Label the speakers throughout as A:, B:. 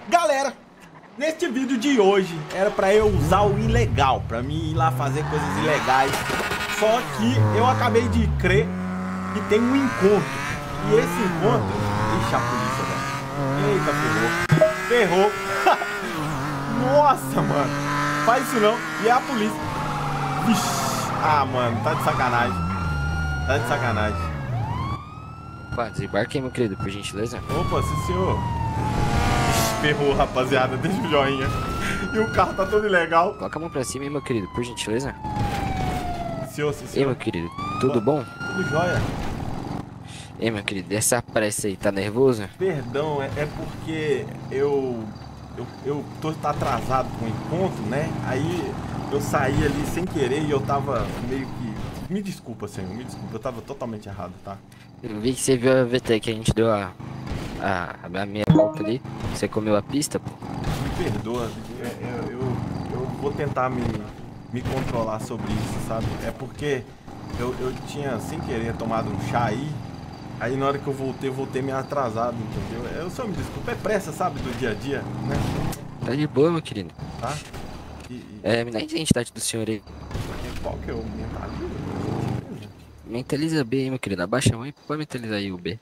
A: Galera, neste vídeo de hoje era pra eu usar o ilegal, pra mim ir lá fazer coisas ilegais. Só que eu acabei de crer que tem um encontro. E esse encontro... Ixi, a polícia, velho. Eita, ferrou. Ferrou. Nossa, mano. Faz isso não. E é a polícia. Vixe. Ah, mano, tá de sacanagem. Tá de sacanagem.
B: Opa, desembarque aí, meu querido, por gentileza.
A: Opa, sim, senhor. Ixi, ferrou, rapaziada. Deixa o joinha. E o carro tá todo ilegal.
B: Coloca a mão pra cima aí, meu querido, por gentileza.
A: Senhor, sim,
B: Ei,
A: senhor.
B: meu querido, tudo bom?
A: Tudo jóia.
B: Ei, meu querido, essa pressa aí, tá nervoso?
A: Perdão, é porque eu tô atrasado com o encontro, né? Aí eu saí ali sem querer e eu tava meio que... Me desculpa, senhor, me desculpa. Eu tava totalmente errado, tá?
B: Eu vi que você viu a VT que a gente deu a minha volta ali. Você comeu a pista, pô?
A: Me perdoa, eu vou tentar me controlar sobre isso, sabe? É porque eu tinha, sem querer, tomado um chá aí na hora que eu voltei meio atrasado, entendeu? Eu só me desculpa, é pressa, sabe, do dia a dia, né?
B: Tá de boa, meu querido.
A: Tá?
B: Me dá a identidade do senhor aí.
A: Qual que é o mentalismo?
B: Mentaliza B aí, meu querido. Abaixa a mão e pode mentalizar aí o B.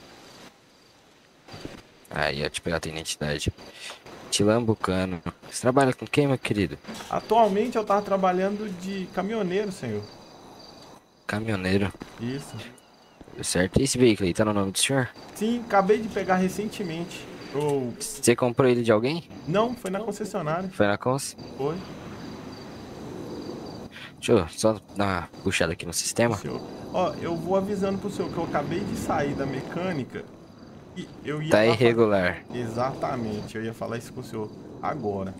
B: Aí, ó, te pegar a tua identidade. Tilambucano. Você trabalha com quem, meu querido?
A: Atualmente eu tava trabalhando de caminhoneiro, senhor.
B: Caminhoneiro.
A: Isso.
B: Certo? E esse veículo aí, tá no nome do senhor?
A: Sim, acabei de pegar recentemente.
B: Você comprou ele de alguém?
A: Não, foi na concessionária.
B: Foi na cons?
A: Foi.
B: Deixa eu só dar uma puxada aqui no sistema.
A: Senhor. Ó, eu vou avisando pro senhor que eu acabei de sair da mecânica e eu ia...
B: Tá irregular.
A: Exatamente, eu ia falar isso com o senhor agora.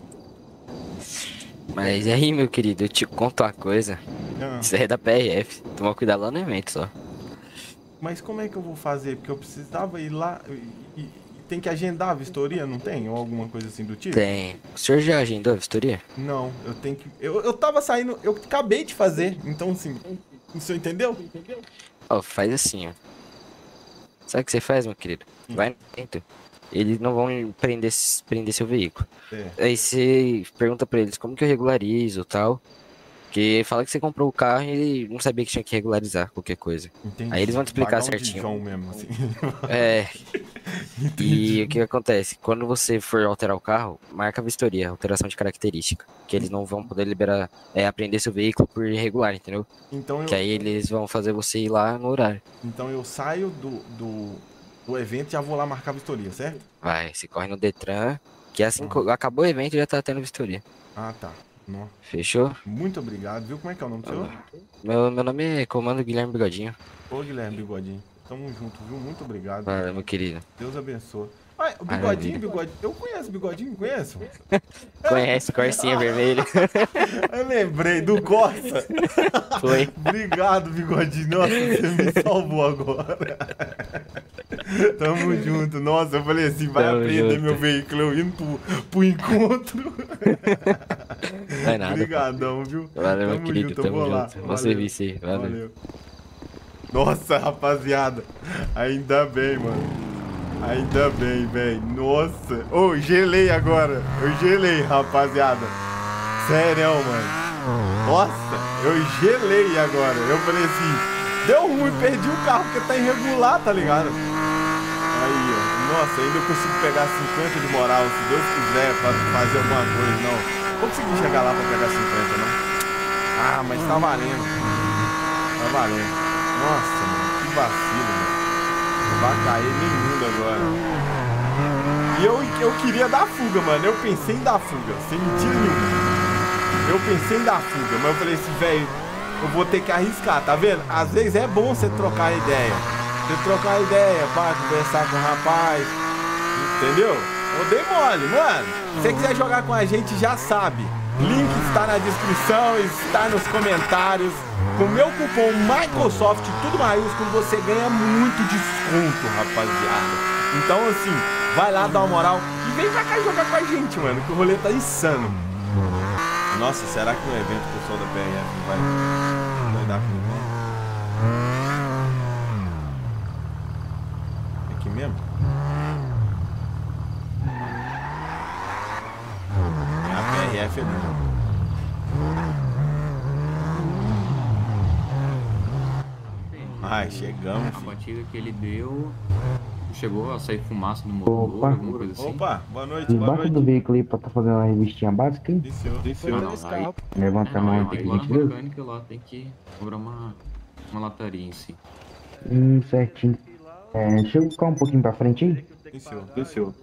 B: Mas aí, meu querido, eu te conto uma coisa. Isso aí é da PRF. Toma cuidado lá no evento só.
A: Mas como é que eu vou fazer? Porque eu precisava ir lá e tem que agendar a vistoria, não tem? Ou alguma coisa assim do tipo?
B: Tem. O senhor já agendou a vistoria?
A: Não, eu tenho que... Eu tava saindo, eu acabei de fazer, então assim... O senhor entendeu?
B: Ó, faz assim, ó. Sabe o que você faz, meu querido? Vai no evento. Eles não vão prender seu veículo. Aí você pergunta pra eles como que eu regularizo e tal. Porque fala que você comprou o carro e ele não sabia que tinha que regularizar qualquer coisa.
A: Entendi.
B: Aí eles vão te explicar certinho.
A: João mesmo, assim.
B: E o que acontece? Quando você for alterar o carro, marca a vistoria, alteração de característica. Que eles não vão poder liberar, apreender seu veículo por irregular, entendeu?
A: Então
B: que aí eles vão fazer você ir lá no horário.
A: Então eu saio do evento e já vou lá marcar a vistoria, certo?
B: Vai, você corre no Detran, que assim que acabou o evento já tá tendo vistoria.
A: Ah, tá. Não.
B: Fechou?
A: Muito obrigado, viu? Como é que é o nome do senhor?
B: Meu nome é Comando Guilherme Bigodinho.
A: Ô, Guilherme Bigodinho. Tamo junto, viu? Muito obrigado.
B: Valeu, meu querido.
A: Deus abençoe. Ah, o Bigodinho. Eu conheço o Bigodinho, conheço?
B: Conhece, Corsinha Vermelha.
A: Eu lembrei do Corsa.
B: Foi.
A: Obrigado, Bigodinho. Nossa, você me salvou agora. Tamo junto. Nossa, eu falei assim, vai apreender meu veículo eu indo pro encontro.
B: Não é nada.
A: Obrigadão, viu?
B: Valeu, meu querido.
A: Junto,
B: Tamo
A: lá.
B: junto. Bom serviço aí. Valeu.
A: Nossa, rapaziada. Ainda bem, mano. Ainda bem, velho. Nossa. Ô, gelei agora. Eu gelei, rapaziada. Sério, mano. Nossa, eu gelei agora. Eu falei assim, deu ruim, perdi o carro porque tá irregular, tá ligado? Aí, ó. Nossa, ainda eu consigo pegar 50 de moral, se Deus quiser, pra fazer alguma coisa. Não, vou conseguir chegar lá pra pegar 50, não. Ah, mas tá valendo. Tá valendo. Nossa, mano, que vacilo, mano. Não vai cair nem mundo agora. E eu queria dar fuga, mano. Eu pensei em dar fuga, sem mentira nenhuma. Eu pensei em dar fuga, mas eu falei assim, velho, eu vou ter que arriscar, tá vendo? Às vezes é bom você trocar ideia. Você trocar ideia, pá, conversar com o rapaz. Entendeu? Eu dei mole, mano. Se você quiser jogar com a gente, já sabe. Link está na descrição, está nos comentários. Com o meu cupom Microsoft, tudo maiúsculo, você ganha muito desconto, rapaziada. Então, assim, vai lá, dá uma moral e vem pra cá jogar com a gente, mano, que o rolê tá insano. Nossa, será que no evento o pessoal da PRF vai dar com é aqui mesmo? feliz. Ai, chegamos.
C: A batida que ele deu, chegou a sair fumaça do motor, alguma coisa assim.
A: Opa, boa noite,
D: Embaixo do veículo aí pra tá fazendo uma revistinha básica, hein?
A: Desceu.
C: Aí,
D: Levanta a mão
C: tem
D: aqui,
C: que ir lá na
D: beleza?
C: mecânica lá, tem que cobrar uma lataria em si.
D: Certinho. Deixa eu ficar um pouquinho pra frente aí.
A: Desceu.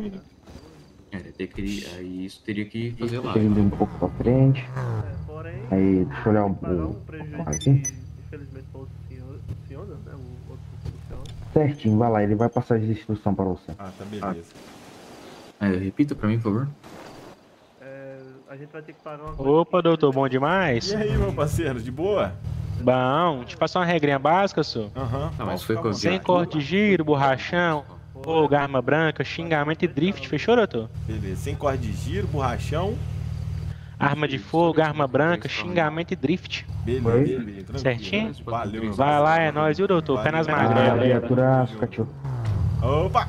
C: Aí isso teria que fazer lá.
D: Tem um pouco pra frente. Aí, deixa eu olhar o aqui.
E: Infelizmente funciona, né? O outro funciona.
D: Certinho, vai lá, ele vai passar as instruções pra você.
A: Ah, tá beleza.
C: Repita pra mim, por favor.
E: A gente vai ter que pagar uma.
F: Opa, doutor, bom demais?
A: E aí, meu parceiro, de boa?
F: Bom, te passar uma regrinha básica, senhor.
A: Aham.
C: Tá, mas foi com
F: Sem corte de giro, borrachão, fogo, arma branca, xingamento e drift, fechou, doutor?
A: Beleza. Sem corte de giro, borrachão.
F: Arma de fogo, arma branca, xingamento e drift.
A: Beleza. Tranquilo.
F: Certinho?
A: Valeu, meu
F: Vai lá, é nóis, viu, doutor? Pé nas
A: Valeu.
F: magrelas.
D: Viatura sucatil.
A: Opa!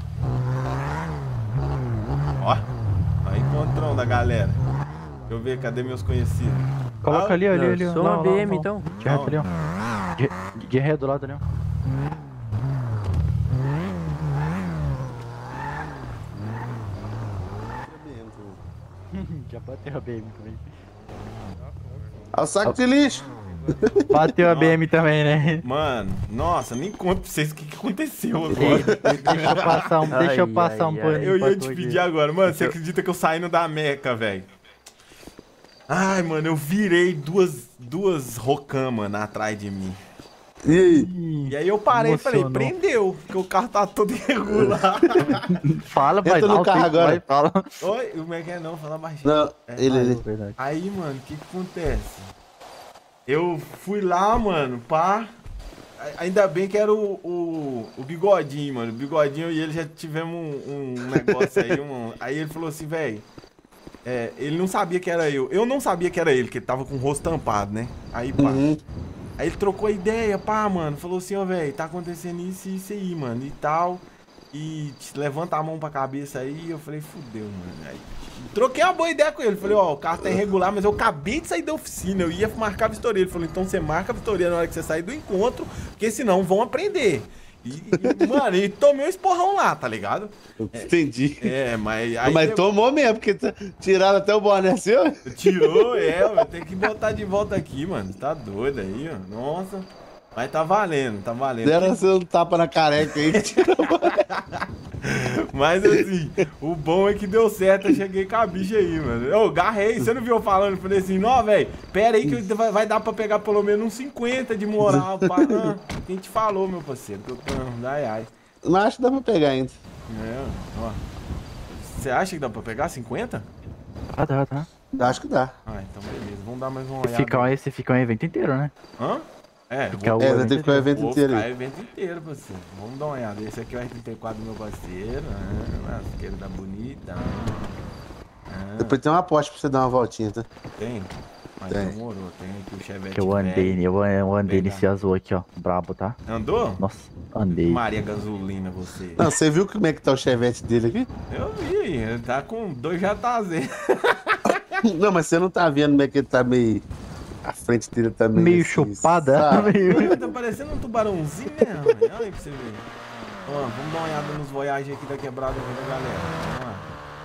A: Ó, aí encontrão da galera. Deixa eu ver, cadê meus conhecidos?
G: Coloca ali, ali.
H: Sou uma BM, então.
G: De reto ali, ó. De ré do lado ali, ó. Já bateu a BM também.
H: Ao saco de lixo.
G: Bateu a BM também, né?
A: Mano, nossa, nem conto pra vocês o que aconteceu agora.
G: Deixa eu passar um paninho
A: Eu
G: pra
A: ia
G: tu
A: te
G: aqui.
A: pedir agora, mano, você acredita que eu saindo da Meca, velho? Ai, mano, eu virei duas Rocan, mano, atrás de mim.
H: E aí?
A: E aí eu parei e falei,
G: Emocionou.
A: prendeu, porque o carro tá todo irregular.
G: Fala, vai
H: Entra no
G: alto
H: carro
G: aí,
H: agora.
G: vai, fala.
A: Oi, como é que é não? Fala baixinho.
H: Não, ele.
G: Verdade.
A: Aí, mano, o que acontece? Eu fui lá, mano, pá. Ainda bem que era o Bigodinho, mano. O Bigodinho e ele já tivemos um negócio aí, Aí ele falou assim, velho. Ele não sabia que era eu. Eu não sabia que era ele, porque ele tava com o rosto tampado, né? Aí, pá. Aí ele trocou a ideia, pá, mano. Falou assim, ó, velho, tá acontecendo isso e isso aí, mano, e tal. E levanta a mão pra cabeça aí. Eu falei, fudeu, mano. Aí, troquei uma boa ideia com ele. Falei, ó, o carro tá irregular, mas eu acabei de sair da oficina. Eu ia marcar a vistoria. Ele falou, então você marca a vistoria na hora que você sair do encontro, porque senão vão aprender. Mano, e tomei um esporrão lá, tá ligado?
H: Entendi.
A: Mas... Aí
H: Mas tomou mesmo, porque tiraram até o boné seu.
A: Tirou, eu tenho que botar de volta aqui, mano. Tá doido aí, ó. Nossa. Mas tá valendo, tá valendo.
H: Deram seu tapa na careca aí.
A: Mas assim, o bom é que deu certo, eu cheguei com a bicha aí, mano. Eu agarrei, você não viu eu falando? Falei assim, não, velho, pera aí que vai dar pra pegar pelo menos uns 50 de moral, pá. Quem te falou, meu parceiro? Que eu tô, ai.
H: Mas acho que dá pra pegar ainda.
A: Ó. Você acha que dá pra pegar 50?
G: Tá.
H: Acho que dá.
A: Ah, então beleza, vamos dar mais uma olhada.
G: Você fica um evento inteiro, né?
A: Hã?
G: Fica o
H: Vai
G: evento
H: ter que ficar o evento
A: Vou
H: inteiro
A: ficar o
H: aí.
A: evento inteiro, parceiro. Vamos dar uma olhada. Esse aqui é o R34 do meu parceiro. Lasqueira da bonita.
H: Depois tem uma aposta pra você dar uma voltinha, tá?
A: Tem? Mas
H: Tem.
A: demorou. Tem aqui o Chevette.
G: Que eu andei
A: Pegar.
G: nesse azul aqui, ó. Brabo, tá?
A: Andou?
G: Nossa, andei.
A: Maria Gasolina, você.
H: Não, você viu como é que tá o chevette dele aqui?
A: Eu vi, ele tá com 2 JZ.
H: Não, mas você não tá vendo como é que ele tá meio... A frente dele tá
G: Meio
H: assim,
G: chupada.
H: sabe?
G: meio-
A: Tá parecendo um tubarãozinho, né? Olha aí pra você ver. Ó, vamos dar uma olhada nos voyages aqui da quebrada aqui da galera.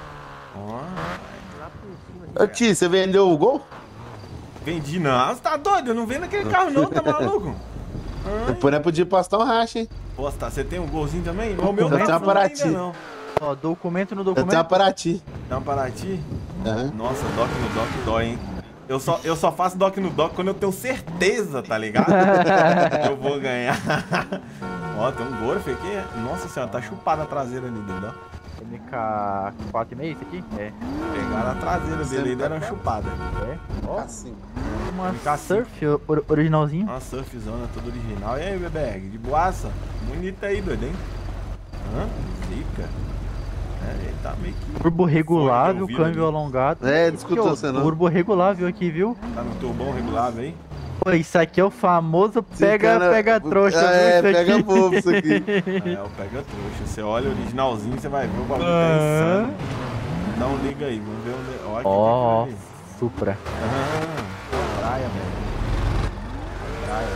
A: Ó.
H: Ô tio, você vendeu o Gol?
A: Vendi não, você tá doido? Eu não vendo aquele carro não, tá maluco?
H: Depois nós podíamos postar um racha, hein?
A: Posta, você tem um golzinho também? O meu
H: Eu tenho uma
A: não
H: Paraty.
A: ainda não.
G: Ó, documento no
H: Eu tenho uma
G: documento.
H: Paraty.
A: Dá uma Paraty?
H: Aham.
A: Nossa, doc no doc dói, hein? Eu só faço doc no doc quando eu tenho certeza, tá ligado? Que eu vou ganhar. Ó, tem um Golf aqui. Nossa senhora, tá chupada a traseira ali dele, ó.
G: MK 4,5 esse aqui? É.
A: Pegaram a traseira dele e deram uma chupada.
G: Ó,
H: Assim.
G: uma
A: MK5.
G: surf originalzona.
A: Uma surfzona toda original. E aí, bebê? De boaça? Bonita aí, doido, hein? Zica. Ele tá meio que...
G: Turbo regulável,
A: ouvido
G: câmbio
A: ali.
G: alongado.
H: É, discutiu
G: Aqui, ó,
H: você não.
G: Turbo regulável aqui, viu?
A: Tá no turbão regulável aí?
G: Pô, isso aqui é o famoso pega trouxa, viu?
H: É,
G: Isso aqui.
H: pega bobo isso aqui.
A: É, o pega trouxa. Você olha o originalzinho, você vai ver o bagulho tá insano. Dá um liga aí, vamos ver onde... Ó,
G: Ó.
A: que
G: Supra.
A: Praia, velho. Praia.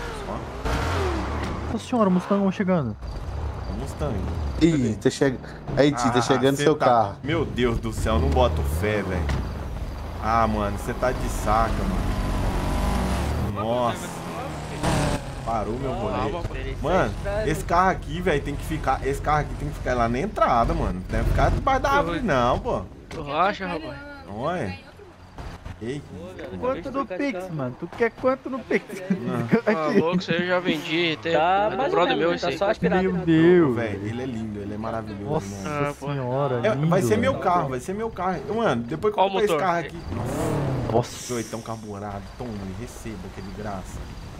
G: Nossa senhora, o Mustang chegando.
A: Mustang.
H: Ih, tá chegando. Aí, Ti, tá chegando
A: cê
H: seu
A: tá...
H: carro.
A: Meu Deus do céu, não boto fé, velho. Ah, mano, você tá de saca, mano. Nossa. Parou meu rolê. Mano, esse carro aqui, velho, tem que ficar. Esse carro aqui tem que ficar lá na entrada, mano. Não deve ficar debaixo da árvore, não, pô.
E: Tu racha, rapaz?
A: Olha. Ei.
G: Quanto no Pix, mano? Tu quer quanto no Pix?
E: Tá louco, isso aí eu já vendi. Tá, é do brother meu esse aí.
G: Meu Deus.
A: Velho, ele é lindo, ele é maravilhoso.
G: Nossa senhora,
A: É,
G: lindo,
A: vai ser meu
G: velho.
A: carro, vai ser meu carro. Mano, depois que eu
E: Qual
A: comprei esse
E: motor?
A: carro aqui.
G: Nossa.
A: Doitão carburado, toma, receba, que é de graça.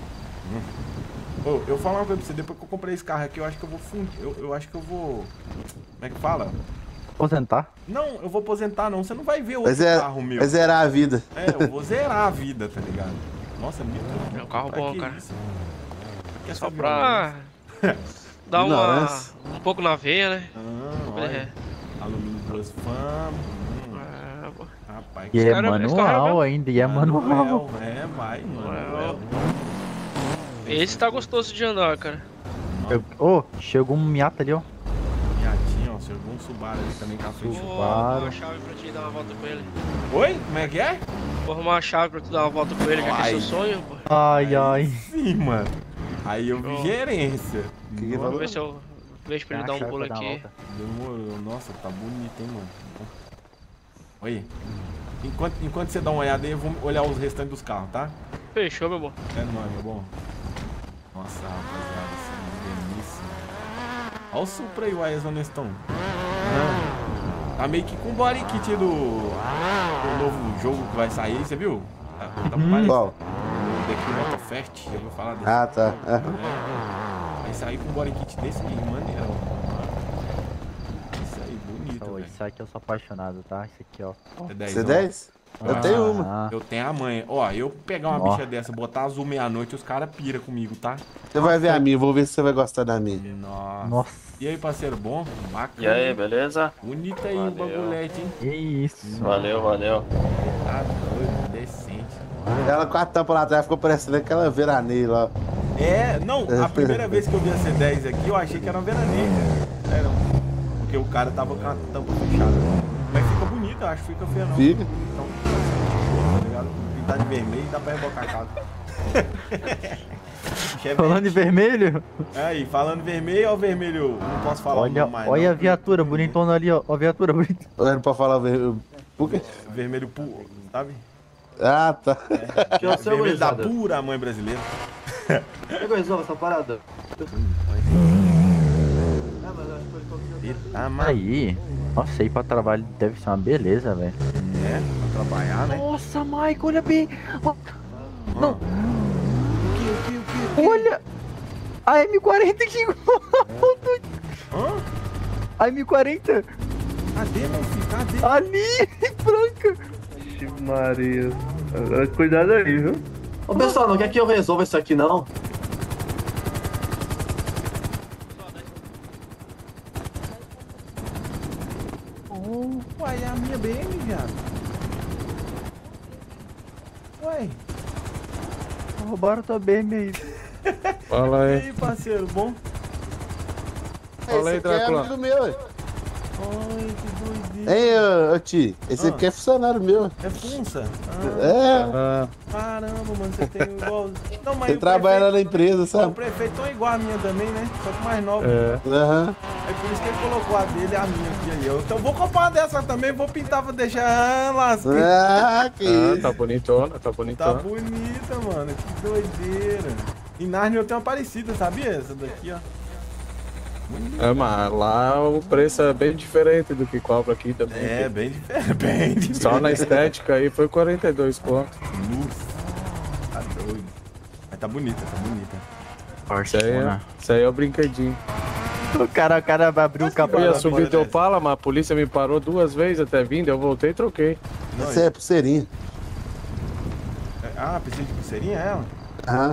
A: Ô, eu vou falar uma coisa pra você, depois que eu comprei esse carro aqui, eu acho que eu vou fundir. Eu acho que eu vou. Como é que fala?
G: Aposentar?
A: Não, eu vou aposentar não, você não vai ver outro
H: Vai
A: carro meu.
H: zerar a vida.
A: É, eu vou zerar a vida, tá ligado? Nossa,
E: É um carro bom, cara.
A: Que é
E: Só pra dar um pouco na veia, né?
A: Olha. Alumínio duas fãs.
E: Pô.
A: Rapaz,
G: E é
E: cara- esse
G: manual
E: cara
G: ainda, e é manual.
A: É, vai,
E: Manuel.
A: Manuel.
E: Esse tá gostoso de andar, cara.
G: Ô, chegou um Miata ali, ó.
A: Miatinho, ó, chegou um Subaru ali também com a frente.
E: Vou arrumar uma chave pra te dar uma volta com ele.
A: Oi? Como é que é?
E: Vou arrumar uma chave pra tu dar uma volta com ele, já que é seu sonho, pô.
G: Ai, ai.
A: Sim, mano. Aí eu vi gerência.
E: Vamos ver se eu vejo pra ele dar um pulo aqui.
A: Demorou. Nossa, tá bonito, hein, mano. Oi. Enquanto você dá uma olhada aí, eu vou olhar os restantes dos carros, tá?
E: Fechou, meu bom.
A: É nóis, meu bom. Nossa, rapaziada, isso é delícia. Olha o Supra aí, o Aizon Neston. Tá meio que com o body kit do novo jogo que vai sair, você viu? Tá parecendo.
H: Qual?
A: O daqui Motofest, já ouviu falar desse?
H: Ah, tá.
A: Vai sair com um body kit desse aí, maneiro. Isso aí, bonito, velho.
G: Isso aqui eu sou apaixonado, tá? Isso aqui, ó.
H: C10? Eu tenho uma.
A: Eu tenho a manha. Ó, eu pegar uma bicha dessa, botar azul meia-noite, os caras piram comigo, tá?
H: Você vai ver a minha, vou ver se você vai gostar da minha.
A: Nossa. E aí, parceiro, bom? Bacana.
I: E aí, beleza?
A: Bonito aí o bagulhete, hein?
G: Que isso.
I: Valeu, valeu.
A: Tá doido, decente.
H: Ela com a tampa lá atrás ficou parecendo aquela veraneia lá.
A: É, não, a primeira vez que eu vi a C10 aqui, eu achei que era uma veraneia. É, não. Porque o cara tava com a tampa fechada. Mas fica bonito, eu acho, fica feio não.
H: Fica.
A: Então, tá ligado? Pintar de vermelho dá pra rebocar a casa.
G: Falando em vermelho?
A: Aí, falando vermelho, ó o vermelho. Não posso falar o nome mais.
G: Olha
A: não.
G: a viatura bonitona ali, ó. Ó a viatura bonitona.
H: Olha pra falar por quê?
A: Vermelho puro, sabe?
H: Ah, tá.
A: É, vermelho da pura mãe brasileira.
J: Pegou resolve essa parada?
G: Aí. Nossa, ir pra trabalho deve ser uma beleza, velho.
A: É, pra trabalhar, né?
G: Nossa, Mike, olha bem. Não.
A: O que?
G: Olha. A M40 chegou. A M40.
A: Cadê, meu filho? Cadê?
G: Ali, branca.
J: Maria. Cuidado aí, viu? Ô pessoal, não quer que eu resolva isso aqui não?
A: Uai, é a minha BM, viado. Uai.
G: Roubaram tua BM aí.
C: Fala
A: E
C: aí.
A: aí, parceiro, bom?
C: Fala aí,
H: Esse aqui é
C: Drácula.
H: amigo meu, ué.
A: Ai, que doideira.
H: Hein, ô Ti? Esse aqui é funcionário meu.
A: É funça?
H: É.
A: Caramba, mano, você tem igual... Não, mas
H: Você
A: o
H: trabalha lá na empresa,
A: O
H: sabe?
A: prefeito é igual a minha também, né? Só que mais nova.
H: Aham.
A: É por isso que ele colocou a dele e a minha aqui aí. Então vou comprar uma dessa também, vou pintar pra deixar lasca.
H: Ah, que isso.
C: Tá bonitona, tá
A: Tá
C: bonitona.
A: bonita, mano. Que doideira. Em Narnia eu tenho uma parecida, sabia? Essa daqui, ó.
C: É, mas lá o preço é bem diferente do que cobra aqui também.
A: É, bem diferente, bem diferente.
C: Só na estética aí foi 42 conto.
A: Nossa, tá doido. Mas tá bonita, tá bonita.
C: Isso aí é o brinquedinho.
G: O cara vai abrir o capô.
C: Eu ia
A: da
C: subir
A: fora
C: teu
A: dessa.
C: Opala, mas a polícia me parou 2 vezes até vindo, eu voltei e troquei.
H: Essa é pulseirinha.
A: Ah, precisa de pulseirinha ela?
H: Aham.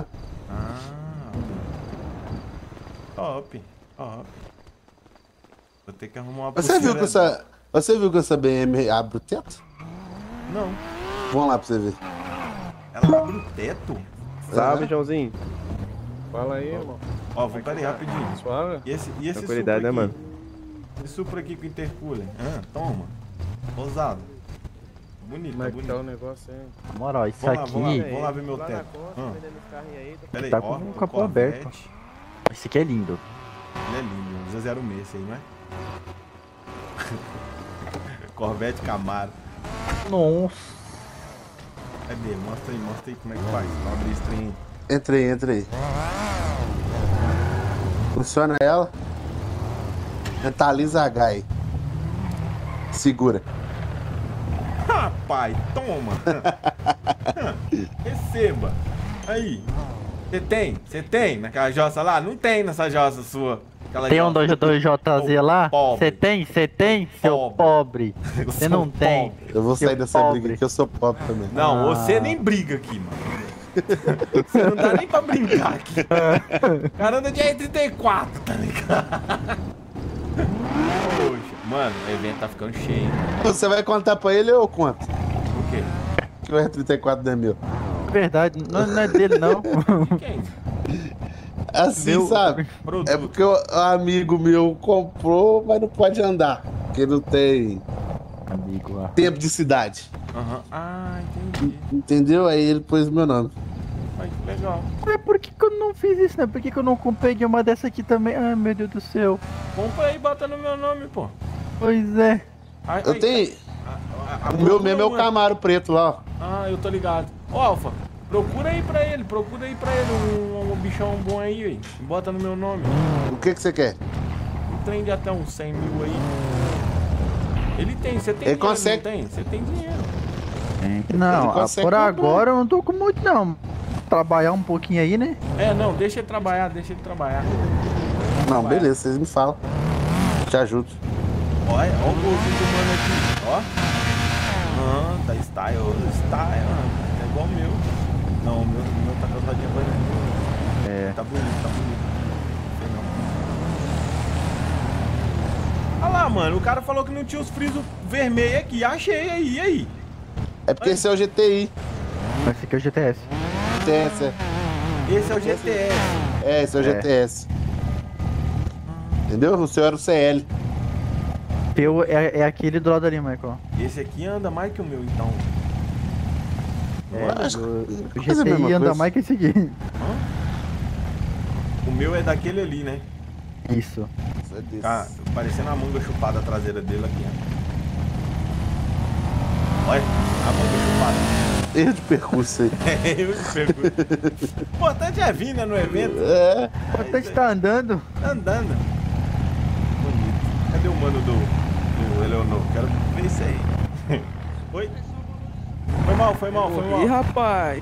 A: Top, top. Vou ter que arrumar uma
H: Você viu
A: pulseira.
H: que essa BM abre o teto?
A: Não.
H: Vamos lá pra você ver.
A: Ela abre o teto?
K: Salve, Joãozinho.
C: Fala aí, irmão.
A: Ó, vou peraí rapidinho.
C: Suave?
A: E esse
K: Tranquilidade, né, mano?
A: Esse supra aqui com intercooler. Toma. Rosado. Bonito,
C: Como é que
A: bonito.
C: tá o negócio aí?
G: Na moral, isso
A: Vamos lá,
G: aqui...
A: vamos lá ver meu teto. Peraí,
G: Tá
A: ó,
G: com o
A: o
G: capô aberto.
A: Corvette.
G: Esse aqui é lindo.
A: Ele é lindo, 006 esse aí, não é? Corvette Camaro.
G: Nossa.
A: Cadê? Mostra aí como é que faz. Vou abrir esse trem.
H: Entra aí. Funciona ela. Mentaliza H aí. Segura.
A: Rapaz, toma. Receba. Aí. Você tem naquela jossa lá? Não tem nessa jossa sua. Aquela
G: Tem um
A: jossa.
G: 2JZ lá?
A: Pobre.
G: Você tem? Seu pobre. Você não tem.
H: Eu vou sair
G: Seu
H: dessa
G: pobre.
H: briga aqui, eu sou pobre também.
A: Não, você nem briga aqui, mano. Você não dá nem pra brincar aqui. O cara anda de R34, tá ligado? Poxa, mano, o evento tá ficando cheio.
H: Você vai contar pra ele ou eu conto?
A: O quê?
H: Que o R34 não é meu.
G: Verdade, não é dele não.
A: Quem?
H: Assim,
G: Meu
H: sabe?
A: Produto.
H: É porque o amigo meu comprou, mas não pode andar. Porque não tem
G: Amigo lá.
H: tempo de cidade.
A: Aham. Ah, entendi.
H: Entendeu? Aí ele pôs meu nome.
A: Ai, que legal.
G: Mas por que eu não fiz isso, né? Por que eu não peguei uma dessa aqui também? Ai, meu Deus do céu.
A: Compra aí e bota no meu nome, pô.
G: Pois é.
A: Ai,
H: Eu tenho. O meu mesmo é o Camaro preto lá, ó.
A: Ah, eu tô ligado. Ô, Alfa, procura aí pra ele um bichão bom aí, velho. Bota no meu nome.
H: O que você quer?
A: Um trem de até uns 100 mil aí. Ele tem, você tem
H: Ele
A: dinheiro,
H: consegue.
A: não tem? Você tem dinheiro.
G: Não,
H: Ele consegue
G: por
H: comprar.
G: agora eu não tô com muito não. Trabalhar um pouquinho aí, né?
A: Não, deixa ele trabalhar.
H: Não, beleza, vocês me falam. Te ajudo.
A: Olha o golzinho do mano aqui, ó. Tá style, é igual o meu. Não, o meu tá casadinho branco. Tá bonito. Sei não. Olha lá, mano, o cara falou que não tinha os frisos vermelhos aqui. Achei aí, e aí?
H: É porque esse é o GTI.
G: Esse aqui é o GTS.
H: GTS, é.
A: Esse é o GTS.
H: É, esse é o GTS. Entendeu? O seu era o CL.
G: Teu é aquele do lado ali, Michael.
A: Esse aqui anda mais que o meu, então.
G: O GTI anda mais que esse aqui.
A: O meu é daquele ali, né?
G: Isso.
A: Tá parecendo a manga chupada traseira dele aqui, ó. Olha, a manga chupada.
H: Erro de percurso aí.
A: Erro de percurso. O importante é vir, né, no evento.
H: É.
G: O importante tá andando.
A: Andando. Bonito. Cadê o mano do Eleonor? Quero ver isso aí. Oi? Foi mal.
L: Ih, rapaz.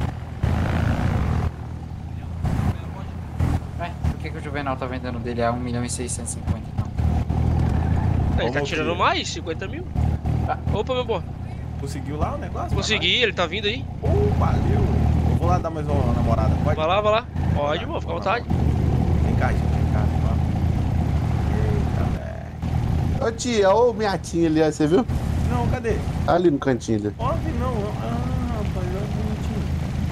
M: Ué, por que o Juvenal tá vendendo dele a 1.650.000 então?
E: Ele tá tirando mais? 50 mil? Opa, meu bom.
A: Conseguiu lá o negócio?
E: Consegui, ele tá vindo aí.
A: Valeu. Eu vou lá dar mais uma namorada, pode?
E: Vai lá. Pode, irmão, fica à vontade.
A: Vem cá, gente, vem cá. Eita, velho.
H: Ô tia, ô minha tia ali, ó, você viu?
A: Não, cadê?
H: Ali no cantinho ali.
A: Óbvio não. Ah, rapaz, olha que bonitinho.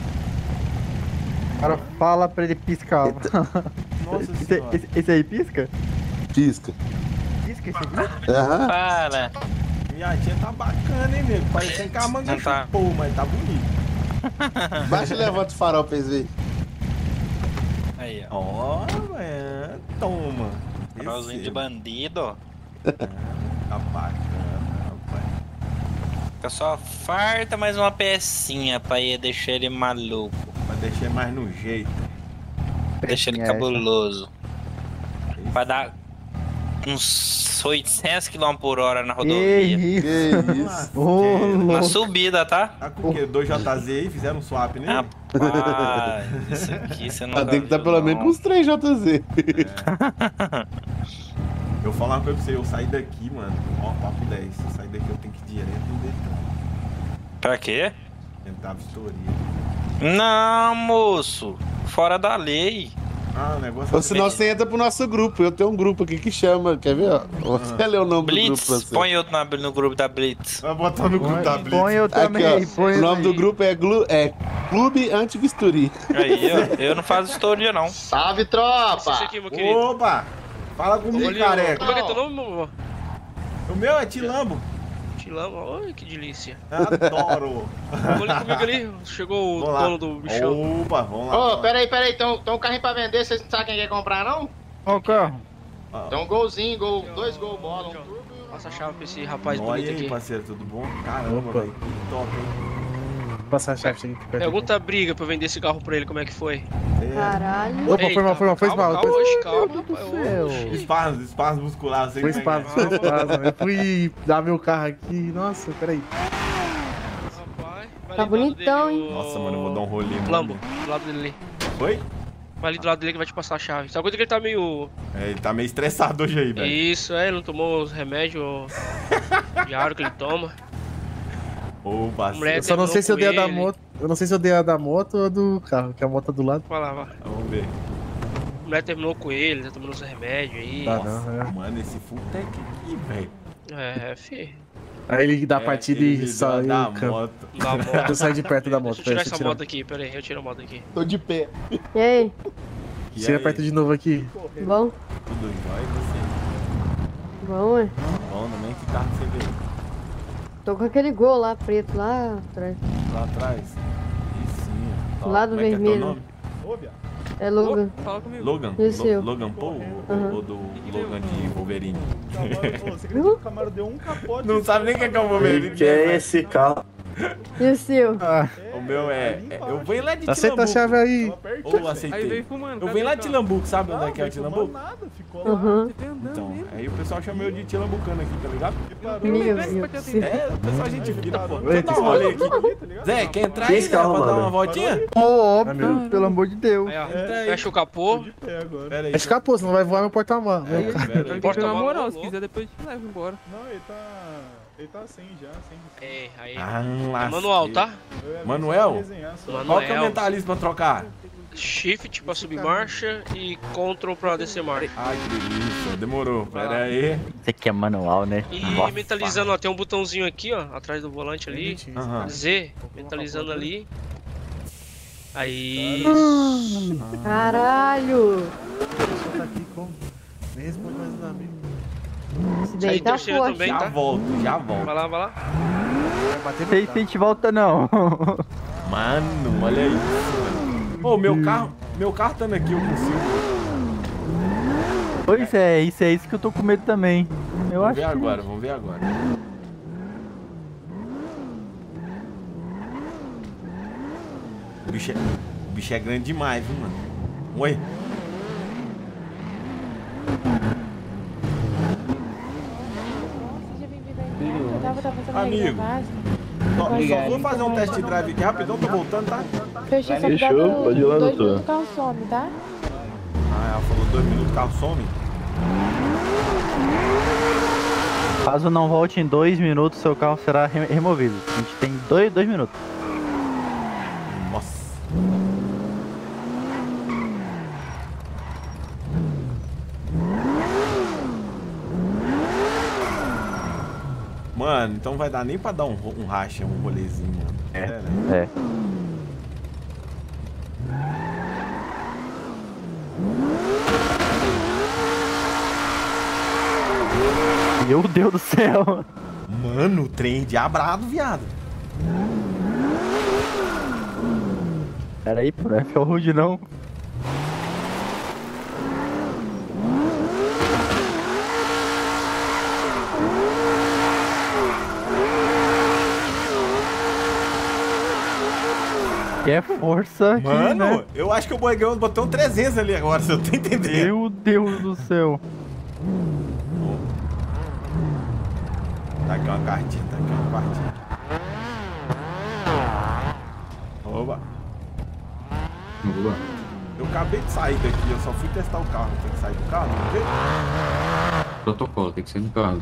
G: O cara fala pra ele piscar.
A: Nossa senhora.
G: Esse aí pisca?
H: Pisca.
G: Pisca esse aqui?
H: Aham.
I: Para.
A: Minha tia tá bacana, hein, nego? Parecendo que a manga chupou, mas tá bonito.
H: Baixa e levanta o farol pra eles verem.
I: Aí, ó.
A: Ó, velho. Toma.
I: Farolzinho de bandido.
A: Tá bacana, rapaz.
I: Fica só farta mais uma pecinha pra ir deixar ele maluco.
A: Pra deixar mais no jeito.
I: Deixar ele cabuloso. Vai dar uns 800 km por hora na rodovia.
H: Que isso.
I: Na subida, tá?
A: Tá com o quê? 2JZ aí? Fizeram um swap, né?
I: Rapaz, isso aqui você não
H: Tem que estar pelo menos com uns 3JZ.
A: Eu vou falar uma coisa pra você, eu saí daqui, mano. Ó, papo 10. Eu saí daqui, eu tenho que ir direto no Detran.
I: Pra quê?
A: Tentar a vistoria.
I: Não, moço. Fora da lei.
A: Ah, o negócio
H: Ou senão você entra pro nosso grupo. Eu tenho um grupo aqui que chama, quer ver? Ó? Você lê o nome do grupo pra
I: Blitz,
H: você.
I: põe eu no grupo da Blitz.
A: Vai botar no grupo da Blitz.
G: Põe eu também.
H: Aqui, ó,
G: Põe
H: o nome
G: aí.
H: do grupo é Clube Anti-Bisturi.
I: Aí, ó, eu não faço história, não.
J: Salve, tropa!
E: Esse aqui, meu querido.
A: Opa! Fala comigo,
E: Olha,
A: careca.
E: como é que é teu nome, meu amor?
A: O meu é Tilambo.
E: Tilama, olha que delícia.
A: Adoro.
E: Olha comigo ali, chegou o
A: Vamos lá.
E: dono do bichão.
A: Opa, vamos lá.
J: Ô, peraí, tem um carrinho pra vender, vocês não sabem quem quer comprar, não?
G: Qual carro?
J: Tem um golzinho, dois gol bola, um turbo e um...
E: Passa a chave pra esse rapaz
A: Olha
E: bonito
A: aí,
E: aqui.
A: parceiro, tudo bom? Caramba, velho, que top, hein?
C: Passar a chave aqui perto.
E: Pergunta a briga pra eu vender esse carro pra ele, como é que foi?
L: Caralho.
C: Opa, foi mal,
E: Calma,
C: calma.
E: calma,
A: Espasmos musculares.
C: Foi espasmo. Eu fui dar meu carro aqui. Nossa, peraí.
L: Tá bonitão, hein?
A: Nossa, mano, eu vou dar um rolê.
E: Lambo, do lado dele ali.
A: Oi?
E: Vai ali do lado dele que vai te passar a chave. Só coisa que ele tá meio...
A: É, ele tá meio estressado hoje aí, velho.
E: Isso, ele não tomou os remédios diários que ele toma.
A: Ô,
E: Mulher
C: Eu só não sei se eu dei a da
E: terminou com
C: moto. Eu não sei se eu dei a da moto ou a do carro, que a moto tá do lado.
E: Vai lá, vai.
A: Vamos ver.
E: A mulher terminou com ele, tá tomando os remédios aí.
C: Tá,
A: Nossa,
C: não, é.
A: mano, esse full tech aqui, velho.
E: É, fi.
C: Aí ele dá a partida e sai
A: da
C: o campo.
A: moto.
E: Da moto.
C: Eu saio de perto da moto.
E: Deixa eu tirar
C: deixa
E: essa moto aqui, pera aí, eu tiro a moto aqui.
H: Tô de pé.
L: E aí?
C: Chega perto de novo aqui.
L: Bom?
A: Tudo jóia, você?
L: Bom, é?
A: Bom, também, que carro você veio?
L: Tô com aquele gol lá, preto, lá atrás.
A: Lá atrás? Isso, sim.
L: Do lado
A: Como é que é teu
L: vermelho.
A: nome?
L: É Logan.
E: Fala comigo.
A: Logan?
L: E o seu?
A: Logan Paul ou do Logan de Wolverine?
N: Você acredita que o Camaro deu um capote?
A: Não sabe nem o que é o Wolverine.
J: Que é esse carro?
L: E o seu?
A: O meu eu venho lá de
C: Aceita a
A: Tilambuco.
C: chave aí.
A: Ou aceitei. Eu venho lá de Tilambuco, sabe onde é que é o Tilambuco?
L: Aham.
A: Então, aí o pessoal chama eu de Tilambucano aqui, tá ligado?
L: Meu Deus.
A: É, o pessoal a gente vira, pô. Deixa eu dar um rolê aqui. Zé, quer entrar aí,
J: Esse
A: Zé,
J: carro,
A: pra dar
J: mano?
A: uma voltinha?
G: Óbvio, pelo amor de Deus.
E: Aí, ó, fecha o capô.
A: Pera aí.
C: Escapou, senão vai voar meu porta-malas.
A: Pera aí.
E: Porta
F: Na moral,
E: maluco.
F: se quiser depois te levo embora.
N: Não, ele tá sem já, sem.
E: É, aí.
A: Ah,
E: É
A: lasqueira.
E: manual, tá?
A: Manuel? Qual que é o
E: Manuel.
A: mentalismo pra trocar?
E: Shift pra subir marcha e Ctrl pra descer marcha.
A: Ai, que delícia. Demorou. Pera aí.
D: Isso aqui é manual, né?
E: E mentalizando, ó, tem um botãozinho aqui, ó, atrás do volante ali.
A: Aham.
E: Z, mentalizando ali. Aí.
L: Caralho.
C: Tá aqui como? Nem responde mais os amigos.
L: Esse daí
E: Aí
L: tá
E: terceiro
L: forte.
E: também,
A: Já
E: tá?
A: volto, já volto.
E: Vai lá, vai lá.
C: Vai bater
G: Sei
C: no
G: se a
C: carro.
G: gente volta não.
A: Mano, olha isso. Ô, meu carro estando aqui, eu consigo.
G: Pois é, isso que eu tô com medo também. Eu
A: Vamos
G: acho
A: ver
G: que...
A: agora, vamos ver agora. O bicho é grande demais, viu, mano? Oi. Amigo, só vou fazer um test drive aqui rapidão, tô voltando, tá?
O: Fechou, pode ir lá, doutor. O carro some, tá?
A: Ah, ela falou 2 minutos, o carro some.
G: Caso não volte em 2 minutos, seu carro será removido. A gente tem 2 minutos.
A: Nossa. Mano, então vai dar nem pra dar um racha, um rolezinho, mano.
G: É. Meu Deus do céu.
A: Mano, o trem diabrado, viado.
G: Pera aí, pô, não é ferrugem não. Que é força aqui,
A: Mano,
G: né?
A: eu acho que o Boigão botou um 300 ali agora, você não tá entendendo.
G: Meu Deus do céu.
A: Tá aqui uma cartinha, tá aqui uma cartinha. Oba. Eu acabei de sair daqui, eu só fui testar o carro. Tem que sair do carro, não tem?
P: Protocolo, tem que ser no carro.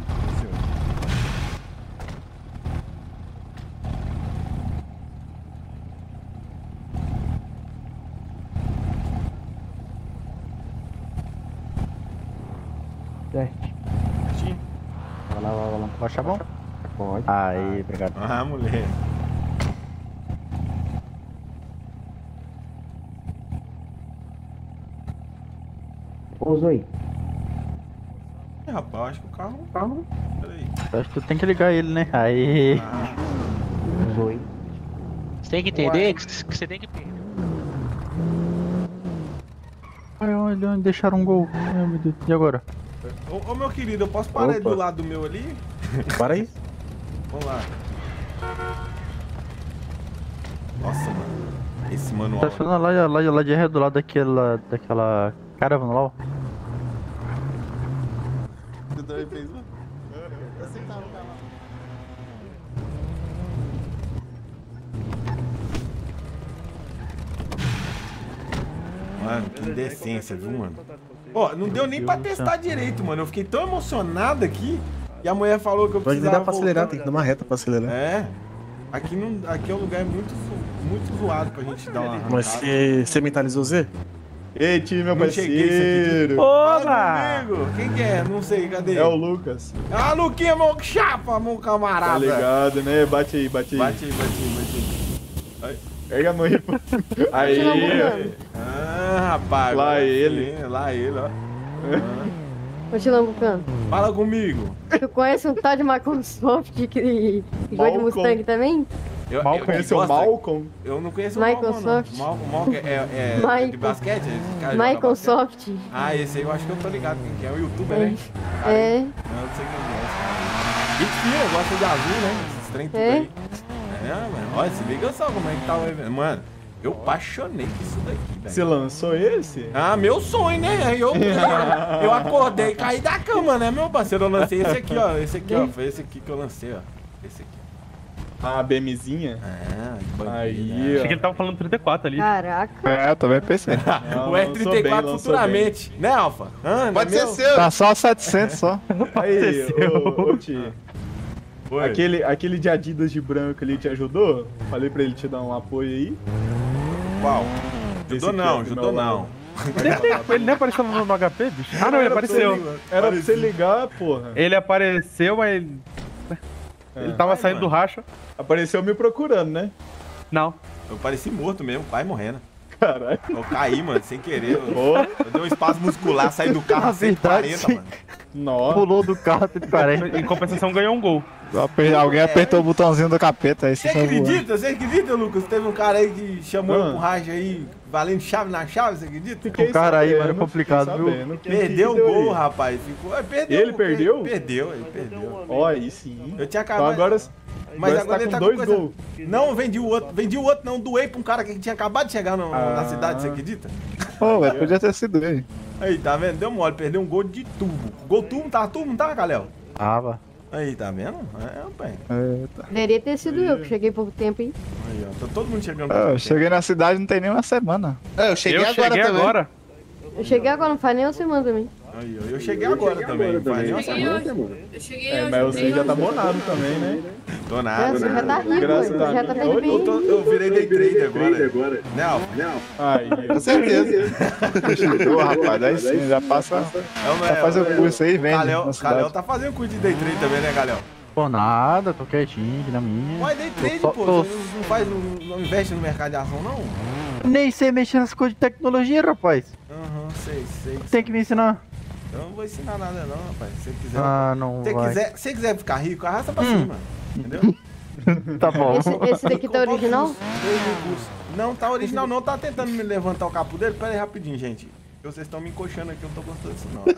D: leste. Vai lá.
G: Pode achar bom?
D: Pode.
G: Aí, obrigado.
A: Ah, mulher.
D: Ô, Zoe.
A: Rapaz, acho que o carro. Peraí.
G: Acho que tu tem que ligar ele, né? Aí.
D: Zoe.
F: Você tem que entender que você tem que perder.
G: Olha onde deixaram um gol. Ai, meu Deus. E agora?
A: Ô, meu querido, eu posso parar do lado do meu ali?
C: Para aí.
A: Vamos lá. Nossa, mano. Esse manual.
G: Tá ficando lá de ré do lado daquela caravana lá, ó.
H: Você também fez uma? Eu aceitava o carro.
A: Mano, que indecência, viu, mano? Ó, não deu nem pra testar direito, mano. Eu fiquei tão emocionado aqui. E a mulher falou que eu
C: Pode
A: precisava
C: dar pra acelerar, tem que dar uma reta pra acelerar.
A: É. Aqui é um lugar muito zoado pra gente dar uma arrancada.
C: Mas você mentalizou Z?
K: Ei, time, meu
A: Não cheguei
K: parceiro.
A: Fala comigo. Quem que é? Não sei, cadê?
K: É o Lucas.
A: Ah, Luquinha, meu chapa, meu camarada.
K: Tá ligado, né? Bate aí.
A: Bate aí. Aí.
K: Pega a mão aí, pô. Aí.
A: Ah, rapaz.
K: Lá ele,
A: ó.
L: Ô, Tilambucano.
A: Fala comigo.
L: Tu conhece um tal de Microsoft que gosta de Mustang também?
K: Mal conheceu o Malcolm?
A: Eu não conheço o
L: Microsoft.
A: Malcolm é de basquete?
L: Microsoft.
A: Ah, esse aí eu acho que eu tô ligado quem que é. O youtuber, né?
L: É.
A: Não sei quem é esse cara. Mentira, gosta de azul, né? Esses trem tudo aí. É, mano. Olha, se liga só como é que tá o evento. Mano, eu apaixonei com isso daqui, velho.
K: Você lançou esse?
A: Ah, meu sonho, né? Eu acordei e caí da cama, né, meu parceiro? Eu lancei esse aqui, ó. Foi esse aqui que eu lancei, ó. Esse aqui.
K: A BMzinha?
A: Aí,
K: ó.
F: Achei que ele tava falando 34 ali.
L: Caraca.
K: É, também pensei.
A: O R34 futuramente. Né, Alfa?
H: Pode ser seu.
K: Tá só 700 só. Aí, ô,
A: Oi.
K: Aquele de Adidas de branco ali te ajudou? Falei pra ele te dar um apoio aí.
A: Qual? Ajudou não.
F: Ele nem apareceu no HP, bicho? Ah, não, ele apareceu.
K: Era pra você ligar, porra.
F: Ele apareceu, mas ele tava saindo do racha.
K: Apareceu me procurando, né?
F: Não.
A: Eu pareci morto mesmo, pai morrendo.
K: Caralho.
A: Eu caí, mano, sem querer. Eu dei um espaço muscular, saí do carro a 140, mano.
K: Nossa.
G: Pulou do carro a 140.
F: Em compensação, ganhou um gol.
K: Alguém apertou o botãozinho do capeta aí.
A: Você acredita, Lucas? Teve um cara aí que chamou eu pro racha aí, valendo chave na chave, você acredita?
G: O cara aí, mano, é complicado, viu?
A: Perdeu o gol, rapaz. Perdeu.
K: Ele perdeu?
A: Perdeu.
K: Ó, aí sim.
A: Eu tinha acabado.
K: Então
A: Mas
K: agora
A: ele
K: tá
A: tá
K: com
A: com
K: 2
A: coisa...
K: gols.
A: Não, vendi o outro não. Doei pra um cara que tinha acabado de chegar na cidade, você acredita?
K: Pô, velho, podia ter sido ele.
A: Aí, tá vendo? Deu mole, perdeu um gol de turbo. Gol turbo, não tava, Galéo?
G: Tava.
A: Aí, tá vendo? É, pai.
L: Deveria ter sido eu, que cheguei há pouco tempo, hein?
A: Aí, ó, tá todo mundo chegando.
K: Eu cheguei na cidade não tem nem uma semana.
H: Eu cheguei agora.
L: Eu cheguei agora, não faz nem uma semana também.
A: Aí, ó, eu cheguei agora também, não faz nem uma semana.
O: Eu cheguei hoje.
K: Mas você já tá bonado também, né?
A: Tô nada.
L: Você já tá rico, já tá bem.
A: Eu virei day trade agora. Né, Alfa?
K: Aí,
H: Com certeza.
K: Ô, rapaz, aí sim, já passa. Já faz o curso aí, vende.
A: Galéo tá fazendo curso de day trade também, né, Galéo?
G: Pô, nada, tô quietinho aqui na minha.
A: Ué, day trade, pô, você não investe no mercado de ação, não?
G: Nem sei mexer nas coisas de tecnologia, rapaz.
A: Aham, sei.
G: Tem que me ensinar.
A: Eu não vou ensinar nada não, rapaz. Se você quiser.
G: Ah, não vai.
A: Se quiser ficar rico, arrasta pra cima. Entendeu?
G: Tá bom.
L: Esse daqui tá original?
A: Não, tá original não. Tá tentando me levantar o capô dele. Pera aí rapidinho, gente. Vocês estão me encoxando aqui, eu não tô gostando disso não.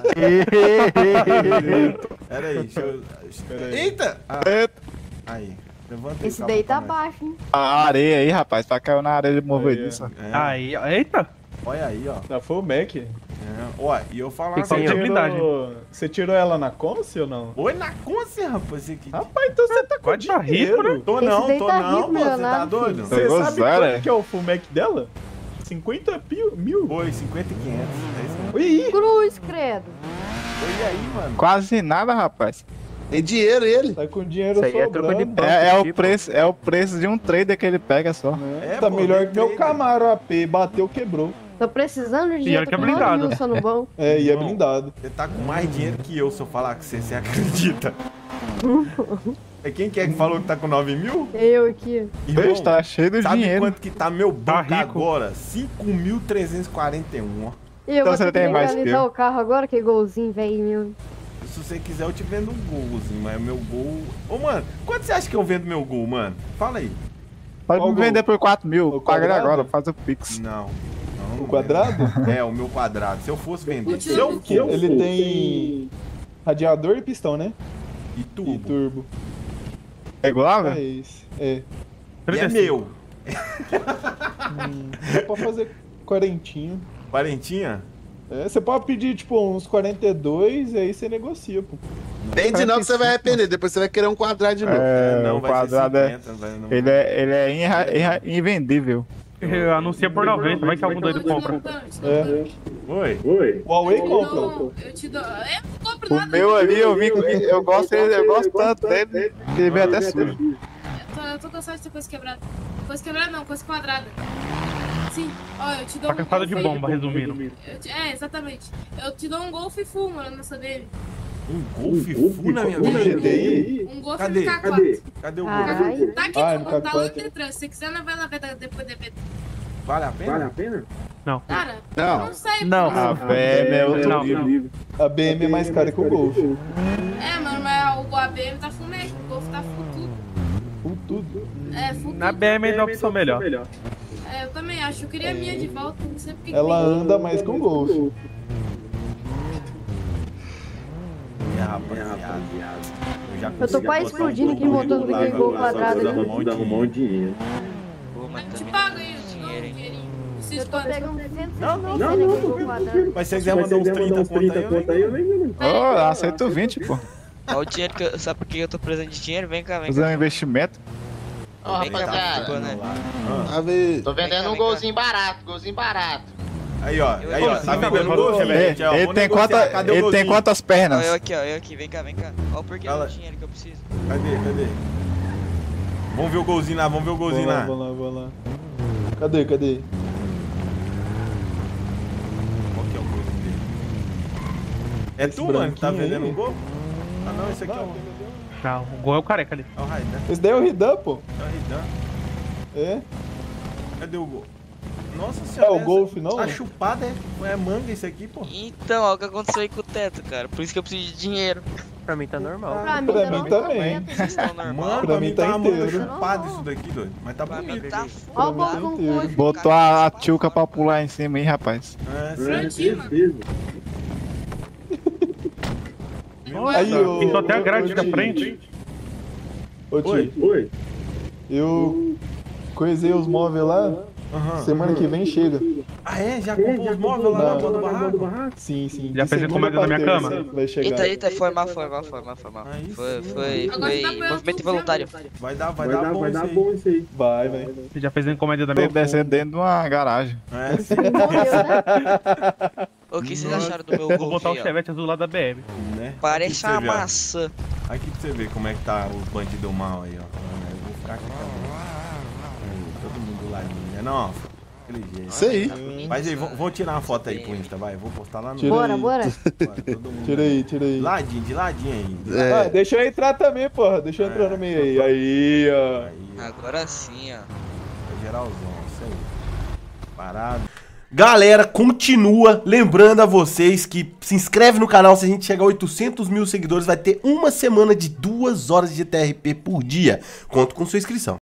A: Pera aí, deixa eu... Eita! Aí, levanta aí.
L: Esse daí tá baixo, hein?
K: A areia aí, rapaz, pra cair na areia de movediça.
F: Aí, eita!
A: Olha aí, ó.
K: Já foi o Mac.
A: Ó, e eu falar
K: Você tirou ela na Conce ou não?
A: Oi, na Conce, rapaz.
K: Rapaz, então você tá com dinheiro.
F: Rico, né?
A: Tô não, pô. Você tá doido?
K: Você sabe quanto que é o full Mac dela? 50 mil?
A: Foi, 50.500.
K: Oi,
L: Cruz, credo.
A: Oi aí, mano.
K: quase nada, rapaz.
H: Tem dinheiro ele.
K: Tá com dinheiro
G: Isso aí é troco de banco,
K: é o preço de um trader que ele pega só.
A: É,
K: Tá
A: pô,
K: melhor
A: day
K: que meu
A: trader.
K: Camaro AP, bateu, quebrou.
L: Tô precisando de
F: E
L: dinheiro,
F: olha que é
L: tô com 9
F: blindado.
L: mil só no bom.
K: É, e é blindado.
A: Você tá com mais dinheiro que eu, se eu falar que você acredita. É quem que é que falou que tá com 9 mil?
L: Eu aqui.
A: Irmão,
C: Tá cheio de
A: sabe
C: dinheiro.
A: quanto que tá meu banco
F: rico.
A: agora? 5.341, ó.
L: E eu
C: Então
L: vou
C: você
L: ter que
C: tem mais que
L: legalizar
C: eu.
L: o carro agora, que golzinho, velho meu.
A: Se você quiser, eu te vendo um golzinho, mas meu gol... Ô, mano, quanto você acha que eu vendo meu gol, mano? Fala aí.
C: Pode
K: Qual
C: me vender por 4 mil.
K: O
C: Paga ele
K: quadrado?
C: agora, faz o Pix.
A: Não.
K: O quadrado?
A: É, o meu quadrado. Se eu fosse vender...
K: Ele tem radiador e pistão, né?
A: E turbo.
K: E turbo.
C: Regulável?
K: É isso. É.
A: E é meu.
K: Dá pra fazer quarentinho.
A: Quarentinha?
K: É, você pode pedir, tipo, uns 42 e aí você negocia, pô.
H: Vende não que você vai arrepender, depois você vai querer um quadrado de novo.
A: não,
C: o
A: vai ser
C: quadrado
A: 50, não.
C: Ele é invendível.
F: Anuncia por 90, vai que algum doido compra.
K: É.
A: Oi.
K: O Huawei compra.
P: Eu te dou. Eu não compro
C: O
P: nada.
C: meu ali, eu gosto tanto dele, que ele vem até sujo.
P: Eu tô cansado de ter coisa quebrada. Coisa quebrada não, coisa quadrada. Sim, ó, eu te dou
F: Tá cansado de bomba, resumindo.
P: Exatamente. Eu te dou um Golf Full, mano, nessa dele.
A: Um Golf Full na minha vida?
P: Um Golf
A: Cadê?
P: MK4.
A: Cadê o
L: Ai.
A: Golf?
P: Tá aqui, tá lá no Detran. Se você quiser, nós vai lá ver depois da evento.
A: Vale a pena?
F: Não.
P: Cara,
H: Não.
P: não sei.
C: Não, a BM é outro nível.
K: A BM é mais cara que o Golf.
P: É, mano, mas o ABM tá full Mac, o Golf tá full tudo.
K: Full tudo.
P: É, full
F: Na
P: tudo.
F: BM é a opção melhor.
P: É, eu também acho. Eu queria a minha de volta, não sei porque.
K: Ela anda mais que o Golf.
A: Rapaziada.
L: Eu tô quase explodindo aqui, montando aquele gol quadrado ali.
J: Arrumar um dinheiro.
P: Eu te pago aí, eu te dou um dinheirinho.
L: Eu tô pegando 200
A: Não,
L: naquele gol quadrado.
A: Mas se você quiser mandar uns 30 conto aí, eu nem...
C: Ô, aceito 20, pô.
B: Olha o dinheiro que eu... Sabe por que eu tô precisando de dinheiro? Vem cá, vem
C: Fazer um
B: cá.
C: investimento.
Q: Ó,
B: Vem cá,
Q: rapaziada,
B: né?
Q: tô vendendo um golzinho barato,
A: Aí, ó, tá vendendo
C: Ele
A: gol, Celeste? Ó,
C: ele
A: vou
C: tem
A: negociar. Cadê o
C: ele tem
A: golzinho?
C: quantas pernas?
B: Ó, eu aqui, vem cá, vem cá. Olha o porquê do dinheiro que eu preciso.
A: Cadê? Vamos ver o golzinho lá,
K: Vou lá. Cadê?
A: Qual que é o golzinho dele? É tu, mano, que tá vendendo o gol? Ah, não, esse aqui é o...
F: Não, o gol é o careca ali.
A: É o Raidan.
K: Esse daí é o Ridan, pô.
A: É o Ridan.
K: É?
A: Cadê o gol? Nossa senhora.
K: É o Golf, não?
A: A chupada é manga isso aqui, pô.
B: Então, olha o que aconteceu aí com o teto, cara. Por isso que eu preciso de dinheiro.
F: Pra mim tá normal.
L: Pra mim
K: também.
B: Vocês estão normal?
A: Mano,
K: Pra mim tá
A: uma manga
K: inteiro.
A: chupada isso daqui, doido. Mas tá bonito.
B: Tá
L: Ó o gol com coisa.
C: Botou a tchuca pra pular em cima aí, rapaz.
A: É, sim.
K: Aí, ô,
F: Pintou até a grade
K: ô,
F: da
K: Ti.
F: frente.
K: Ô, Ti.
J: Oi.
K: Eu coisei os móveis lá. Semana que vem chega.
A: Ah, é? Já comprou os móveis lá na porta do barraco?
K: Sim.
F: Já
K: De
F: fez
K: segunda
F: encomenda da minha
K: pra
F: cama?
K: terça Vai chegar.
B: Eita, foi mal. Foi movimento involuntário.
A: Vai dar bom isso aí.
K: Vai.
F: Você já fez a encomenda da
C: Tem
F: minha
C: que descer dentro de uma garagem.
A: É, sim.
B: O que vocês acharam do meu
F: Vou
B: gol?
F: botar o chevette azul lá da BM.
A: Né?
B: Parece
A: Aqui
B: uma
A: pra você ver, ó.
B: maçã.
A: Aqui pra você ver como é que tá os bandidos mal aí, ó. Eu vou ficar aqui também. Aí, todo mundo lá, né? Não, aquele jeito.
H: Isso aí.
A: Mas aí, vamos tirar uma foto aí pro Insta, vai. Vou postar lá no...
K: Tira aí.
L: Bora.
A: Todo mundo
K: Tira aí.
A: de ladinho aí.
K: Ah, deixa eu entrar também, porra. Deixa eu entrar no meio aí. Aí, ó.
B: Agora sim, ó.
A: Geralzão, isso aí. Parado. Galera, continua lembrando a vocês que se inscreve no canal. Se a gente chegar a 800 mil seguidores, vai ter uma semana de 2 horas de TRP por dia. Conto com sua inscrição.